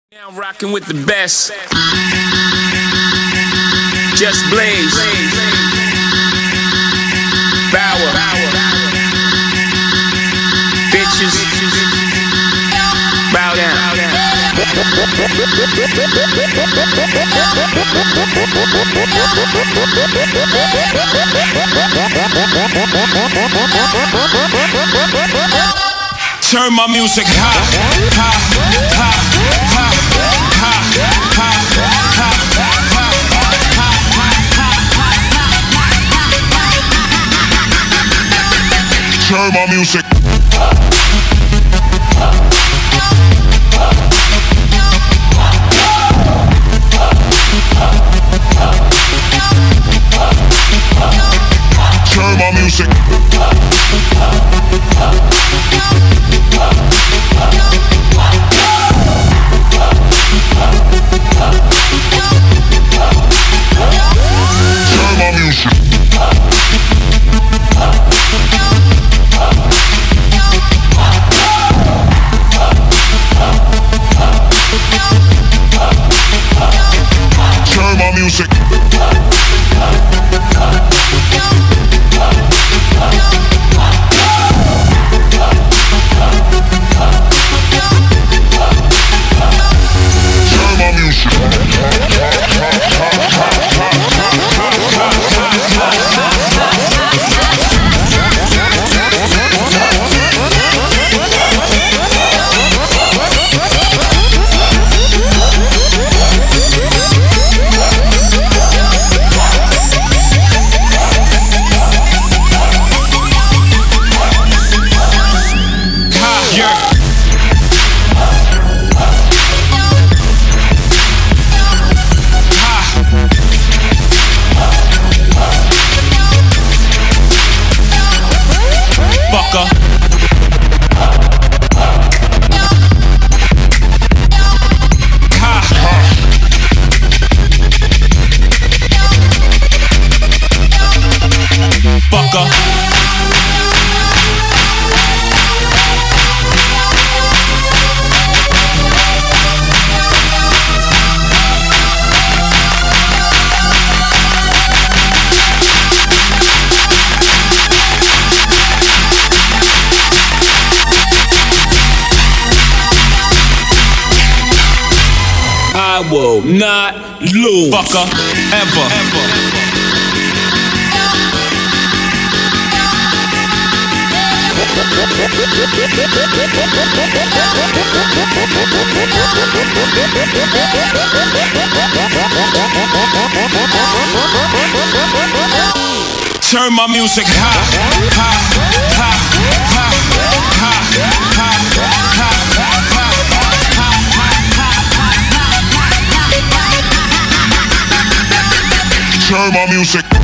Now rocking with the best. Just Blaze. Bauer. Bitches. Bow down. Turn my music high, high, high, high, high, high, high. Turn my music. Turn my music. Music. I will not lose, fucker, ever. Turn my music high, high, high, high, high, high, high. Turn my music.